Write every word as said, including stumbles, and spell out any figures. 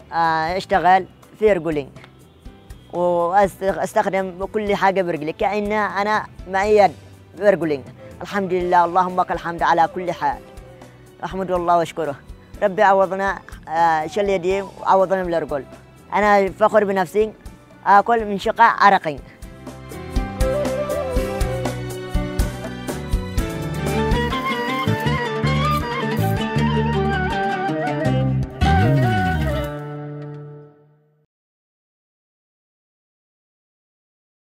آه، اشتغل في رجلين واستخدم كل حاجه برجلي كأن انا معي يد برجلين. الحمد لله، اللهم لك الحمد على كل حال. احمد الله واشكره. ربي عوضنا آه، شل يدي وعوضنا بالرجل. انا فخور بنفسي، اكل من شقاء عرقي.